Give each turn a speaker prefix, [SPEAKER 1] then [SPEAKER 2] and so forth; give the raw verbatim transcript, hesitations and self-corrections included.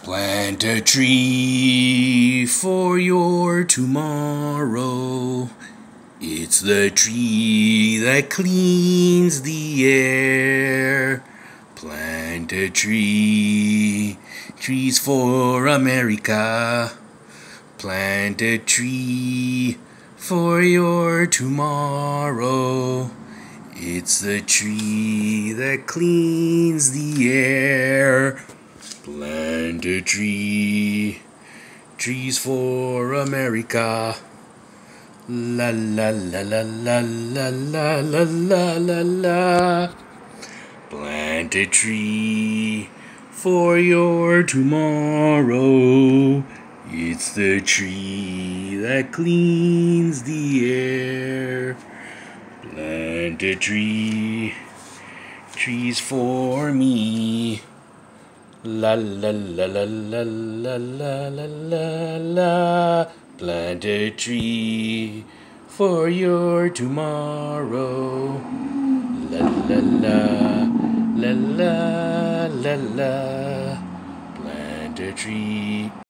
[SPEAKER 1] Plant a tree for your tomorrow. It's the tree that cleans the air. Plant a tree, trees for America. Plant a tree for your tomorrow. It's the tree that cleans the air. Plant a tree, trees for America. La la la la la la la la la la la. Plant a tree for your tomorrow. It's the tree that cleans the air. Plant a tree, trees for me. La la la la la la la la la la. Plant a tree for your tomorrow. La la la la la la la. Plant a tree.